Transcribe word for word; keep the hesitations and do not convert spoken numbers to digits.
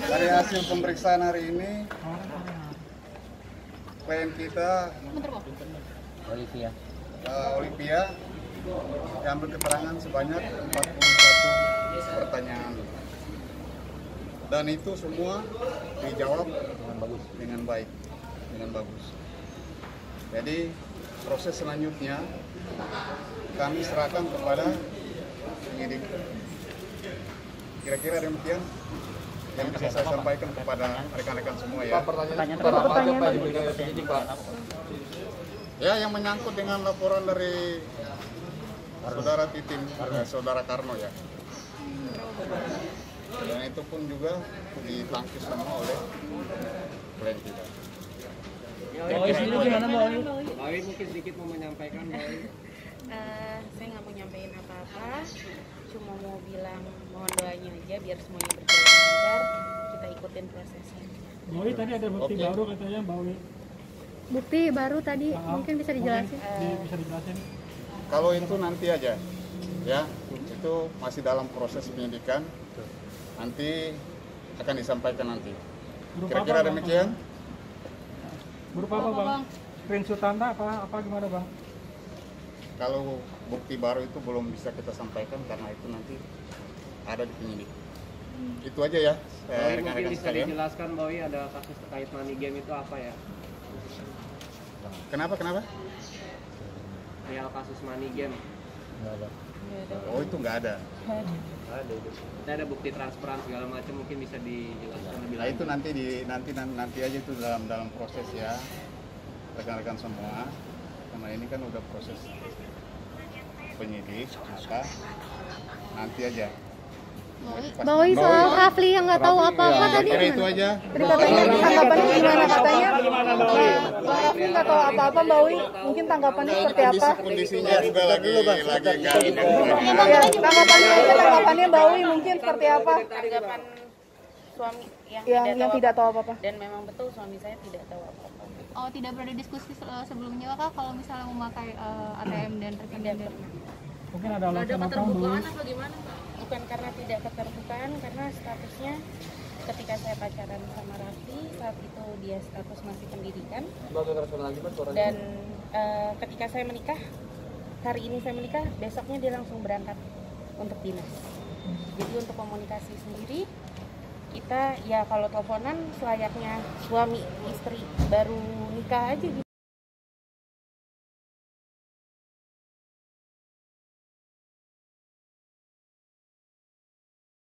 Dari hasil pemeriksaan hari ini, klien kita Olivia uh, Olivia diambil keterangan sebanyak empat puluh satu pertanyaan, dan itu semua dijawab dengan bagus. dengan baik, dengan bagus. Jadi proses selanjutnya kami serahkan kepada penyidik. Kira-kira demikian yang bisa saya sampaikan kepada rekan-rekan semua ya. Pak, pertanyaan apa aja Pak diberikan ke penyidik Pak? Ya, yang menyangkut dengan laporan dari saudara Titin, eh, saudara Karno ya. Dan itu pun juga ditangkis semua oleh klien kita. Bawi sendiri gimana Bawi? Bawi mungkin sedikit mau menyampaikan Bawi. Uh, saya nggak mau nyampein apa-apa, cuma mau bilang mohon doanya aja biar semuanya berjalan lancar, kita ikutin prosesnya. Bawi tadi ada bukti Oke. baru katanya Bawi. Bukti baru tadi Maaf, mungkin bisa dijelasin. mungkin di- bisa dijelasin. Kalau itu nanti aja, ya, itu masih dalam proses penyidikan. Nanti akan disampaikan nanti. Berupa Kira-kira apa, Bang? demikian. Berupa apa Bang? Screenshot Anda apa apa gimana Bang? Kalau bukti baru itu belum bisa kita sampaikan karena itu nanti ada di penyidik. Itu aja ya, eh, Bawi mungkin rekan-rekan bisa sekalian. dijelaskan Bawi ada kasus terkait money game itu apa ya? Kenapa? Kenapa? Real kasus money game. Enggak ada. Oh, itu nggak ada. Ada itu. Kita ada bukti transparan segala macam, mungkin bisa dijelaskan lebih Nah, lanjut. itu nanti di nanti nanti aja itu dalam dalam proses ya, rekan-rekan semua. Karena ini kan udah proses penyidik, maka nanti aja. Bawi soal Rafli yang nggak tahu apa-apa Ya, tadi kira itu gimana? aja. Tadi katanya tanggapannya gimana katanya? Bang Raffi nggak tahu apa-apa, Mbak Wi. Mungkin tanggapannya seperti apa? Kondisi kondisinya juga lagi lagi kan. Ya, tanggapannya aja tanggapannya Mbak Wi mungkin seperti apa? Tanggapan suami yang, Yang tidak, yang tahu tidak tahu apa- apa-apa. dan memang betul suami saya tidak tahu apa-apa. Oh, tidak pernah diskusi se- sebelumnya kah kalau misalnya memakai eh, A T M dan rekening? Tidak pernah. Mungkin ada Ada alasan apa keterbukaan Bawi? apa gimana? Bukan karena tidak keterbukaan, karena statusnya ketika saya pacaran sama Raffi, saat itu dia status masih pendidikan. Dan eh, ketika saya menikah, hari ini saya menikah, besoknya dia langsung berangkat untuk dinas. Jadi untuk komunikasi sendiri, kita ya kalau teleponan selayaknya suami istri baru nikah aja gitu.